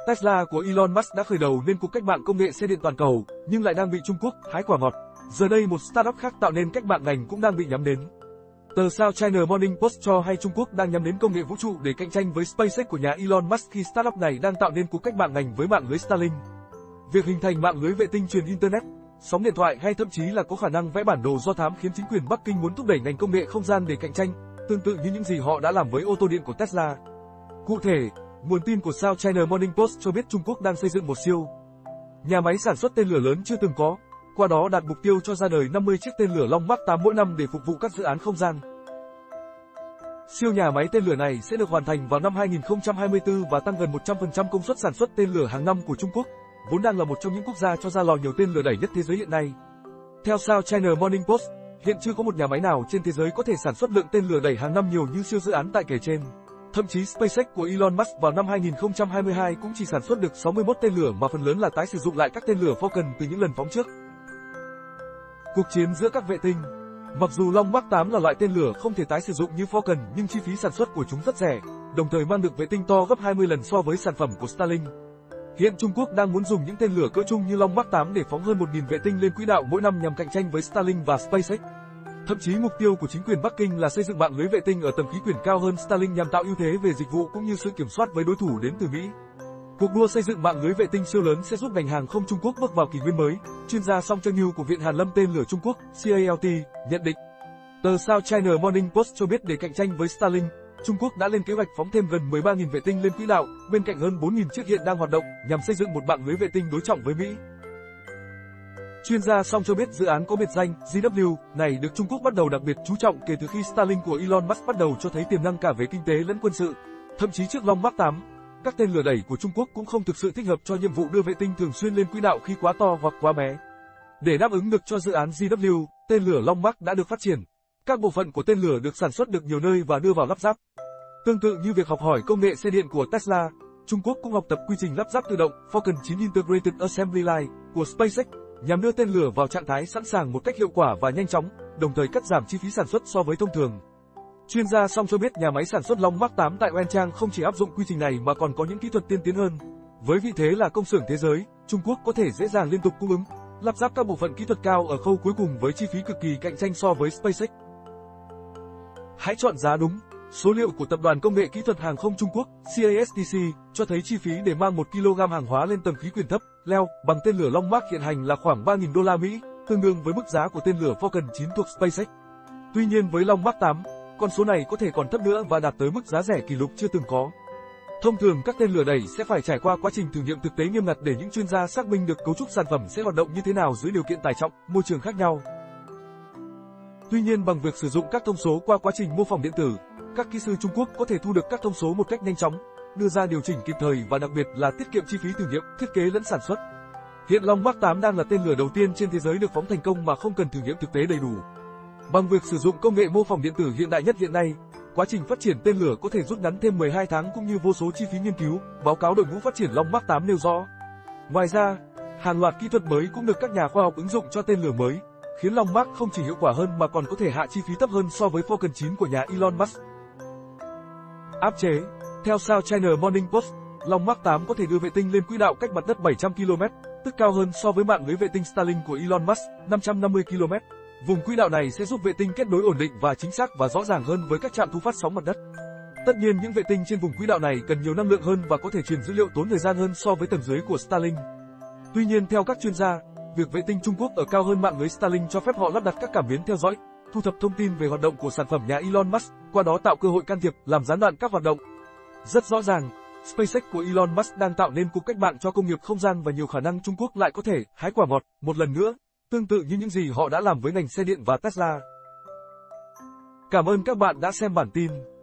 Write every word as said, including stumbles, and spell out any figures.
Tesla của Elon Musk đã khởi đầu nên cuộc cách mạng công nghệ xe điện toàn cầu, nhưng lại đang bị Trung Quốc hái quả ngọt. Giờ đây một startup khác tạo nên cách mạng ngành cũng đang bị nhắm đến. Tờ South China Morning Post cho hay Trung Quốc đang nhắm đến công nghệ vũ trụ để cạnh tranh với SpaceX của nhà Elon Musk khi startup này đang tạo nên cuộc cách mạng ngành với mạng lưới Starlink. Việc hình thành mạng lưới vệ tinh truyền Internet, sóng điện thoại hay thậm chí là có khả năng vẽ bản đồ do thám khiến chính quyền Bắc Kinh muốn thúc đẩy ngành công nghệ không gian để cạnh tranh, tương tự như những gì họ đã làm với ô tô điện của Tesla. Cụ thể, nguồn tin của South China Morning Post cho biết Trung Quốc đang xây dựng một siêu nhà máy sản xuất tên lửa lớn chưa từng có, qua đó đạt mục tiêu cho ra đời năm mươi chiếc tên lửa Long Mark tám mỗi năm để phục vụ các dự án không gian. Siêu nhà máy tên lửa này sẽ được hoàn thành vào năm hai nghìn không trăm hai mươi tư và tăng gần một trăm phần trăm công suất sản xuất tên lửa hàng năm của Trung Quốc, vốn đang là một trong những quốc gia cho ra lò nhiều tên lửa đẩy nhất thế giới hiện nay. Theo South China Morning Post, hiện chưa có một nhà máy nào trên thế giới có thể sản xuất lượng tên lửa đẩy hàng năm nhiều như siêu dự án tại kể trên. Thậm chí SpaceX của Elon Musk vào năm hai nghìn không trăm hai mươi hai cũng chỉ sản xuất được sáu mươi mốt tên lửa mà phần lớn là tái sử dụng lại các tên lửa Falcon từ những lần phóng trước. Cuộc chiến giữa các vệ tinh. Mặc dù Long Mark tám là loại tên lửa không thể tái sử dụng như Falcon nhưng chi phí sản xuất của chúng rất rẻ, đồng thời mang được vệ tinh to gấp hai mươi lần so với sản phẩm của Starlink. Hiện Trung Quốc đang muốn dùng những tên lửa cỡ trung như Long Mark tám để phóng hơn một nghìn vệ tinh lên quỹ đạo mỗi năm nhằm cạnh tranh với Starlink và SpaceX. Thậm chí mục tiêu của chính quyền Bắc Kinh là xây dựng mạng lưới vệ tinh ở tầm khí quyển cao hơn Starlink nhằm tạo ưu thế về dịch vụ cũng như sự kiểm soát với đối thủ đến từ Mỹ. Cuộc đua xây dựng mạng lưới vệ tinh siêu lớn sẽ giúp ngành hàng không Trung Quốc bước vào kỷ nguyên mới, chuyên gia Song Cheng-yu của Viện Hàn lâm tên lửa Trung Quốc C A L T nhận định. Tờ South China Morning Post cho biết để cạnh tranh với Starlink, Trung Quốc đã lên kế hoạch phóng thêm gần mười ba nghìn vệ tinh lên quỹ đạo, bên cạnh hơn bốn nghìn chiếc hiện đang hoạt động, nhằm xây dựng một mạng lưới vệ tinh đối trọng với Mỹ. Chuyên gia Song cho biết dự án có biệt danh G W này được Trung Quốc bắt đầu đặc biệt chú trọng kể từ khi Starlink của Elon Musk bắt đầu cho thấy tiềm năng cả về kinh tế lẫn quân sự. Thậm chí trước Long Mark tám, các tên lửa đẩy của Trung Quốc cũng không thực sự thích hợp cho nhiệm vụ đưa vệ tinh thường xuyên lên quỹ đạo khi quá to hoặc quá bé. Để đáp ứng được cho dự án G W, tên lửa Long Mark đã được phát triển. Các bộ phận của tên lửa được sản xuất được nhiều nơi và đưa vào lắp ráp. Tương tự như việc học hỏi công nghệ xe điện của Tesla, Trung Quốc cũng học tập quy trình lắp ráp tự động Falcon chín Integrated Assembly Line của SpaceX nhằm đưa tên lửa vào trạng thái sẵn sàng một cách hiệu quả và nhanh chóng, đồng thời cắt giảm chi phí sản xuất so với thông thường. Chuyên gia Song cho biết nhà máy sản xuất Long Mark tám tại Wenchang không chỉ áp dụng quy trình này mà còn có những kỹ thuật tiên tiến hơn. Với vị thế là công xưởng thế giới, Trung Quốc có thể dễ dàng liên tục cung ứng, lắp ráp các bộ phận kỹ thuật cao ở khâu cuối cùng với chi phí cực kỳ cạnh tranh so với SpaceX. Hãy chọn giá đúng. Số liệu của Tập đoàn Công nghệ Kỹ thuật Hàng không Trung Quốc C A S T C cho thấy chi phí để mang một ki lô gam hàng hóa lên tầm khí quyển thấp, leo, bằng tên lửa Long Mark hiện hành là khoảng ba nghìn đô la Mỹ, tương đương với mức giá của tên lửa Falcon chín thuộc SpaceX. Tuy nhiên với Long Mark tám, con số này có thể còn thấp nữa và đạt tới mức giá rẻ kỷ lục chưa từng có. Thông thường các tên lửa đẩy sẽ phải trải qua quá trình thử nghiệm thực tế nghiêm ngặt để những chuyên gia xác minh được cấu trúc sản phẩm sẽ hoạt động như thế nào dưới điều kiện tải trọng, môi trường khác nhau. Tuy nhiên bằng việc sử dụng các thông số qua quá trình mô phỏng điện tử, các kỹ sư Trung Quốc có thể thu được các thông số một cách nhanh chóng, đưa ra điều chỉnh kịp thời và đặc biệt là tiết kiệm chi phí thử nghiệm, thiết kế lẫn sản xuất. Hiện Long Mark tám đang là tên lửa đầu tiên trên thế giới được phóng thành công mà không cần thử nghiệm thực tế đầy đủ. Bằng việc sử dụng công nghệ mô phỏng điện tử hiện đại nhất hiện nay, quá trình phát triển tên lửa có thể rút ngắn thêm mười hai tháng cũng như vô số chi phí nghiên cứu, báo cáo đội ngũ phát triển Long Mark tám nêu rõ. Ngoài ra, hàng loạt kỹ thuật mới cũng được các nhà khoa học ứng dụng cho tên lửa mới, khiến Long Mark không chỉ hiệu quả hơn mà còn có thể hạ chi phí thấp hơn so với Falcon chín của nhà Elon Musk. Áp chế. Theo South China Morning Post, Long Mark tám có thể đưa vệ tinh lên quỹ đạo cách mặt đất bảy trăm ki lô mét, tức cao hơn so với mạng lưới vệ tinh Starlink của Elon Musk, năm trăm năm mươi ki lô mét. Vùng quỹ đạo này sẽ giúp vệ tinh kết nối ổn định và chính xác và rõ ràng hơn với các trạm thu phát sóng mặt đất. Tất nhiên những vệ tinh trên vùng quỹ đạo này cần nhiều năng lượng hơn và có thể truyền dữ liệu tốn thời gian hơn so với tầng dưới của Starlink. Tuy nhiên theo các chuyên gia, việc vệ tinh Trung Quốc ở cao hơn mạng lưới Starlink cho phép họ lắp đặt các cảm biến theo dõi, thu thập thông tin về hoạt động của sản phẩm nhà Elon Musk, qua đó tạo cơ hội can thiệp, làm gián đoạn các hoạt động. Rất rõ ràng, SpaceX của Elon Musk đang tạo nên cuộc cách mạng cho công nghiệp không gian và nhiều khả năng Trung Quốc lại có thể hái quả ngọt một lần nữa, tương tự như những gì họ đã làm với ngành xe điện và Tesla. Cảm ơn các bạn đã xem bản tin.